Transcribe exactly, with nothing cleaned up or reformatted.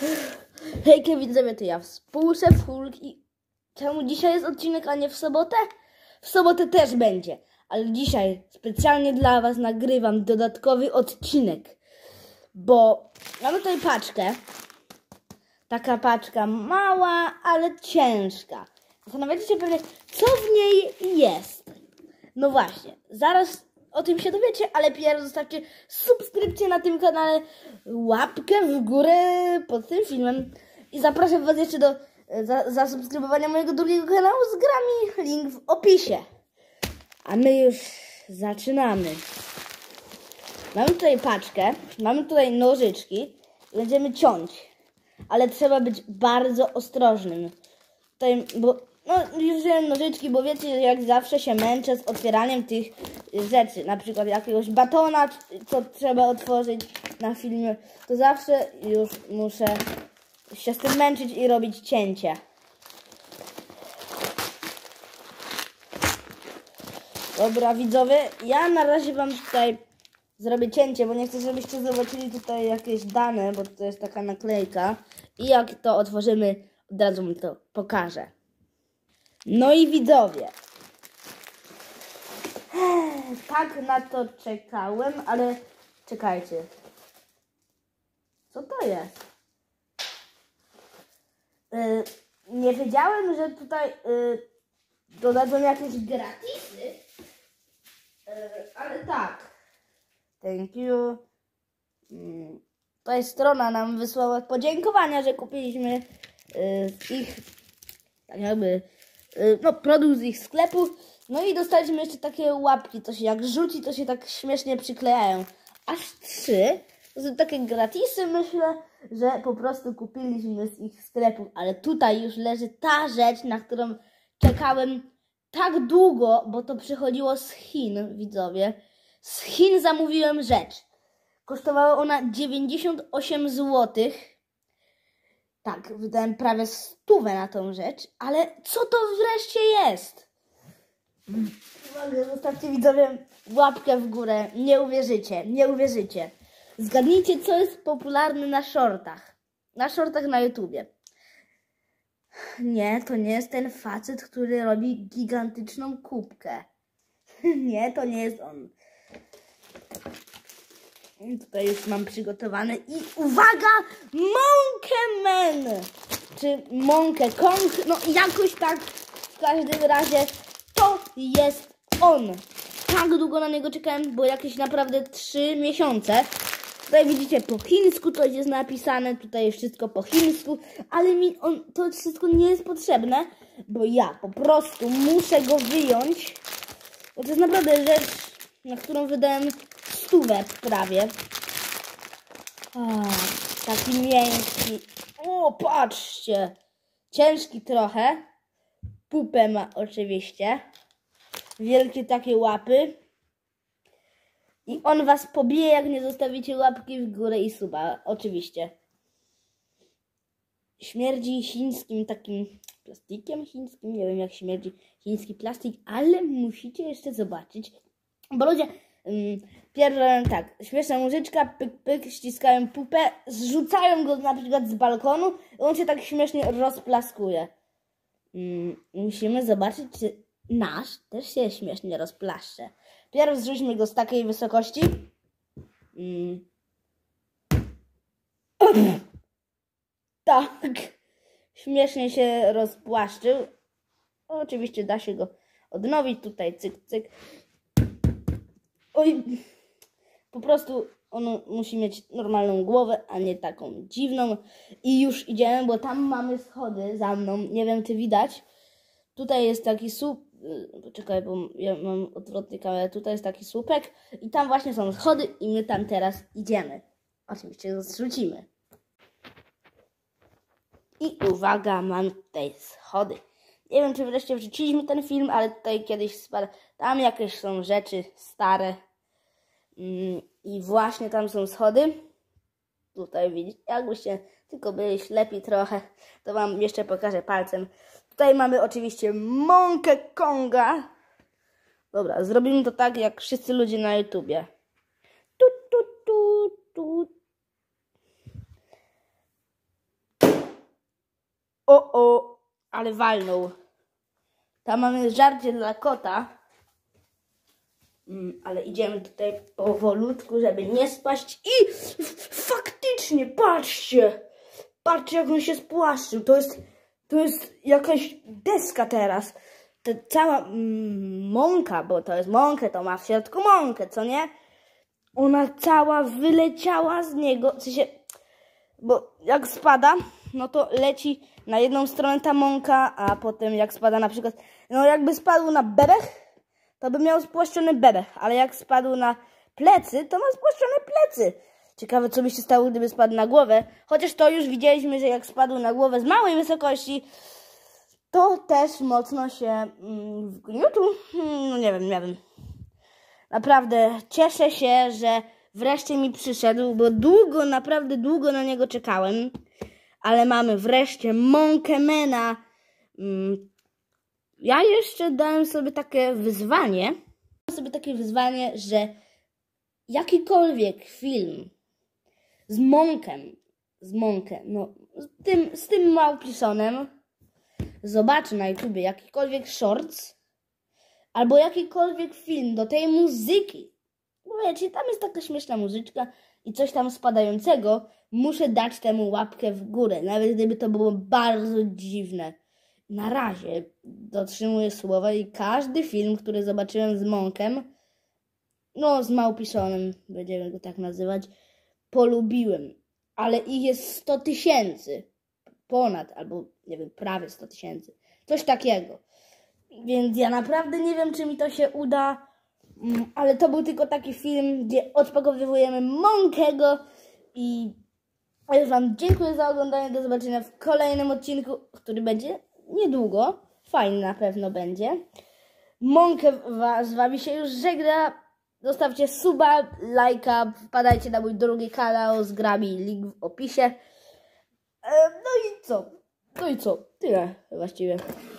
Hejka widzowie, to ja współszef Hulk i czemu dzisiaj jest odcinek, a nie w sobotę? W sobotę też będzie, ale dzisiaj specjalnie dla was nagrywam dodatkowy odcinek, bo mamy tutaj paczkę, taka paczka mała, ale ciężka. Zastanawiacie się pewnie, co w niej jest. No właśnie, zaraz o tym się dowiecie, ale pierw zostawcie subskrypcję na tym kanale, łapkę w górę pod tym filmem i zapraszam was jeszcze do za, zasubskrybowania mojego drugiego kanału z grami, link w opisie. A my już zaczynamy. Mamy tutaj paczkę, mamy tutaj nożyczki, będziemy ciąć, ale trzeba być bardzo ostrożnym. Tutaj, bo no, już wziąłem nożyczki, bo wiecie, jak zawsze się męczę z otwieraniem tych rzeczy. Na przykład jakiegoś batona, co trzeba otworzyć na filmie. To zawsze już muszę się z tym męczyć i robić cięcie. Dobra widzowie, ja na razie wam tutaj zrobię cięcie, bo nie chcę, żebyście zobaczyli tutaj jakieś dane, bo to jest taka naklejka. I jak to otworzymy, od razu wam to pokażę. No i widzowie, tak na to czekałem, ale czekajcie, co to jest? Yy, nie wiedziałem, że tutaj yy, dodadzą jakieś gratisy, yy, ale tak, thank you. Yy, tutaj strona nam wysłała podziękowania, że kupiliśmy yy, ich, tak jakby, no, produkt z ich sklepu. No i dostaliśmy jeszcze takie łapki, to się jak rzuci, to się tak śmiesznie przyklejają. Aż trzy. To są takie gratisy, myślę, że po prostu kupiliśmy z ich sklepu. Ale tutaj już leży ta rzecz, na którą czekałem tak długo, bo to przychodziło z Chin, widzowie. Z Chin zamówiłem rzecz. Kosztowała ona dziewięćdziesiąt osiem złotych. Tak, wydałem prawie stówę na tą rzecz, ale co to wreszcie jest? Zostawcie widzowie łapkę w górę, nie uwierzycie, nie uwierzycie. Zgadnijcie, co jest popularne na shortach, na shortach na YouTubie. Nie, to nie jest ten facet, który robi gigantyczną kubkę. Nie, to nie jest on. Tutaj już mam przygotowane i uwaga, Monkey Man, czy Monkey Kong, no jakoś tak, w każdym razie to jest on. Tak długo na niego czekałem, bo jakieś naprawdę trzy miesiące. Tutaj widzicie, po chińsku to jest napisane, tutaj jest wszystko po chińsku, ale mi on, to wszystko nie jest potrzebne, bo ja po prostu muszę go wyjąć, bo to jest naprawdę rzecz, na którą wydałem stówę prawie. O, taki miękki. O, patrzcie. Ciężki trochę. Pupę ma oczywiście. Wielkie takie łapy. I on was pobije, jak nie zostawicie łapki w górę i suba. Oczywiście. Śmierdzi chińskim takim plastikiem chińskim. Nie wiem, jak śmierdzi chiński plastik, ale musicie jeszcze zobaczyć. Bo ludzie... Pierwsze tak, śmieszna muzyczka, pyk, pyk, ściskają pupę, zrzucają go na przykład z balkonu i on się tak śmiesznie rozplaskuje. Hmm, musimy zobaczyć, czy nasz też się śmiesznie rozplaszcze. Pierw zrzućmy go z takiej wysokości. Hmm. Tak, śmiesznie się rozpłaszczył. Oczywiście da się go odnowić, tutaj cyk, cyk. Oj, po prostu on musi mieć normalną głowę, a nie taką dziwną. I już idziemy, bo tam mamy schody za mną. Nie wiem, czy widać. Tutaj jest taki słup. Poczekaj, bo ja mam odwrotnie kamerę. Tutaj jest taki słupek i tam właśnie są schody i my tam teraz idziemy. Oczywiście go zrzucimy. I uwaga, mam tutaj schody. Nie wiem, czy wreszcie wrzuciliśmy ten film, ale tutaj kiedyś spadł. Tam jakieś są rzeczy stare. Mm, I właśnie tam są schody. Tutaj widzicie, jakbyście tylko byli ślepi trochę, to wam jeszcze pokażę palcem. Tutaj mamy oczywiście Monkey Konga. Dobra, zrobimy to tak, jak wszyscy ludzie na YouTubie. Tu, tu, tu, tu. O, o, ale walnął. Tam mamy żarcie dla kota. Mm, ale idziemy tutaj powolutku, żeby nie spaść. I faktycznie, patrzcie. Patrzcie, jak on się spłaszczył. To jest, to jest jakaś deska teraz. Ta cała mm, mąka, bo to jest mąkę, to ma w środku mąkę, co nie? Ona cała wyleciała z niego. W sensie, bo jak spada, no to leci na jedną stronę ta mąka, a potem jak spada na przykład, no jakby spadł na bebech, to by miał spłaszczony bebech, ale jak spadł na plecy, to ma spłaszczone plecy. Ciekawe, co by się stało, gdyby spadł na głowę. Chociaż to już widzieliśmy, że jak spadł na głowę z małej wysokości, to też mocno się mm, wgniótł. No nie wiem, nie wiem. Naprawdę cieszę się, że wreszcie mi przyszedł, bo długo, naprawdę długo na niego czekałem. Ale mamy wreszcie Monkemana. Ja jeszcze dałem sobie takie wyzwanie. Dałem sobie takie wyzwanie, że jakikolwiek film z Monkiem, z Monkiem, no z tym, z tym Małpisonem, zobaczy na YouTubie jakikolwiek shorts, albo jakikolwiek film do tej muzyki. Bo wiecie, tam jest taka śmieszna muzyczka i coś tam spadającego, muszę dać temu łapkę w górę, nawet gdyby to było bardzo dziwne. Na razie dotrzymuję słowa i każdy film, który zobaczyłem z Monkiem, no z Małpisonem, będziemy go tak nazywać, polubiłem. Ale ich jest sto tysięcy. Ponad, albo nie wiem, prawie sto tysięcy. Coś takiego. Więc ja naprawdę nie wiem, czy mi to się uda, ale to był tylko taki film, gdzie odpakowywujemy Monkego i ja już wam dziękuję za oglądanie. Do zobaczenia w kolejnym odcinku, który będzie niedługo. Fajny na pewno będzie. Monkę z wami się już żegna. Zostawcie suba, lajka, wpadajcie na mój drugi kanał z grami, link w opisie. No i co? No i co? Tyle właściwie.